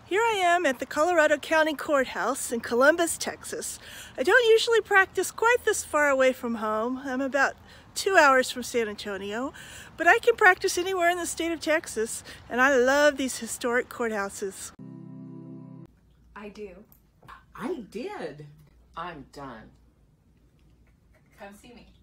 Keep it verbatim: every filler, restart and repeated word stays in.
Here I am at the Colorado County Courthouse in Columbus, Texas. I don't usually practice quite this far away from home. I'm about two hours from San Antonio, but I can practice anywhere in the state of Texas, and I love these historic courthouses. I do. I did. I'm done. Come see me.